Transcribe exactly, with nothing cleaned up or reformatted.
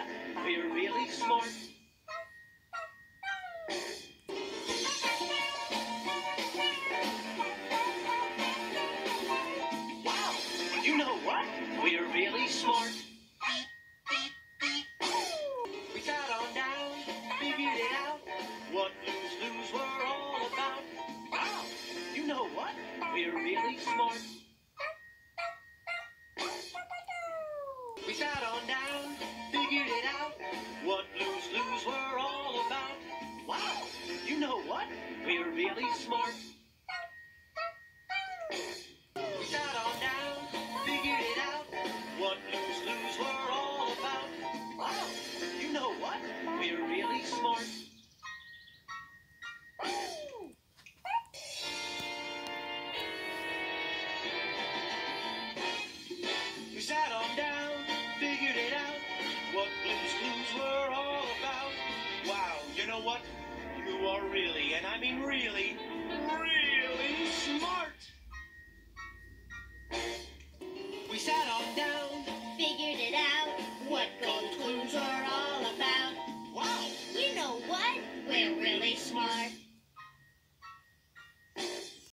what? We're really smart. Wow, you know what? We're really smart. We sat on down, figured it out, what lose-lose we're all about. Wow, you know what? We're really smart. We sat on down, figured it out, what lose-lose we're all about. Wow, you know what? We're really smart. We sat on down, figured it out, what lose-lose we're all about. Wow, you know what? We're really smart. We sat on down, figured it out, what blues clues were all about. Wow, you know what? You are really, and I mean really, really smart.